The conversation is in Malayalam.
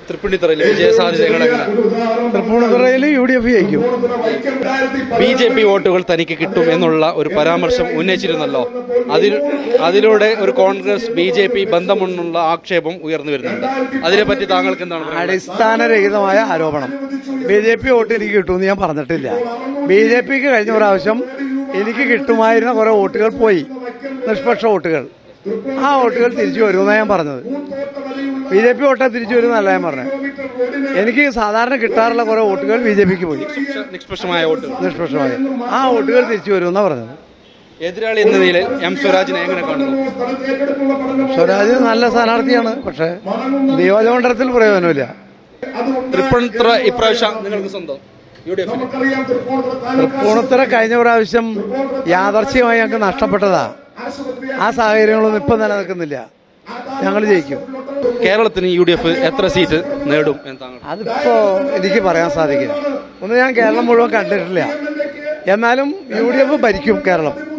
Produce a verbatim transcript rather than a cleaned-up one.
തൃപ്പൂണിത്തുറയിൽ വിജയ സാധ്യതകൾ തൃപ്പൂണിത്തുറയിൽ യു ഡി എഫ് ജയിക്കും. ബി ജെ പി വോട്ടുകൾ തനിക്ക് കിട്ടും എന്നുള്ള ഒരു പരാമർശം ഉന്നയിച്ചിരുന്നല്ലോ. അതിൽ അതിലൂടെ ഒരു കോൺഗ്രസ് ബി ജെ പി ബന്ധമെന്നുള്ള ആക്ഷേപം ഉയർന്നു വരുന്നുണ്ട്. അതിനെപ്പറ്റി താങ്കൾക്ക് എന്താണ്? അടിസ്ഥാനരഹിതമായ ആരോപണം. ബി ജെ പി വോട്ട് എനിക്ക് കിട്ടുമെന്ന് ഞാൻ പറഞ്ഞിട്ടില്ല. ബി ജെ പിക്ക് കഴിഞ്ഞ പ്രാവശ്യം എനിക്ക് കിട്ടുമായിരുന്ന കുറെ വോട്ടുകൾ പോയി, നിഷ്പക്ഷ വോട്ടുകൾ. ആ വോട്ടുകൾ തിരിച്ചു വരുമെന്നാണ് ഞാൻ പറഞ്ഞത്. ബി ജെ പി വോട്ട് തിരിച്ചു വരുമെന്നല്ല ഞാൻ പറഞ്ഞത്. എനിക്ക് സാധാരണ കിട്ടാറുള്ള കുറെ വോട്ടുകൾ ബി ജെ പിക്ക് പോയി, നിഷ്പക്ഷമായ വോട്ടുകൾ നിഷ്പക്ഷമായ ആ വോട്ടുകൾ തിരിച്ചു വരുമെന്നാണ് പറഞ്ഞത്. എതിരാളി എന്ന നിലയിൽ എം സ്വരാജിനെ എങ്ങനെ കാണുന്നു? സ്വരാജ് നല്ല സ്ഥാനാർത്ഥിയാണ്, പക്ഷെ നിയോജകമണ്ഡലത്തിൽ പ്രയോജനമില്ല. തൃപ്പൂണിത്തുറ ഇപ്രാവശ്യം നിങ്ങൾക്ക് സ്വന്തം യു ഡി എഫ്. തൃപ്പൂണിത്തുറ കഴിഞ്ഞ പ്രാവശ്യം യാദർച്ഛികമായി ഞങ്ങൾക്ക് നഷ്ടപ്പെട്ടതാ. ആ സാഹചര്യങ്ങളൊന്നും ഇപ്പം നിലനിൽക്കുന്നില്ല. ഞങ്ങൾ ജയിക്കും. കേരളത്തിന് യു ഡി എഫ് എത്ര സീറ്റ് നേടും? അതിപ്പോ എനിക്ക് പറയാൻ സാധിക്കില്ല. ഒന്ന്, ഞാൻ കേരളം മുഴുവൻ കണ്ടിട്ടില്ല. എന്നാലും യു ഡി എഫ് ഭരിക്കും കേരളം.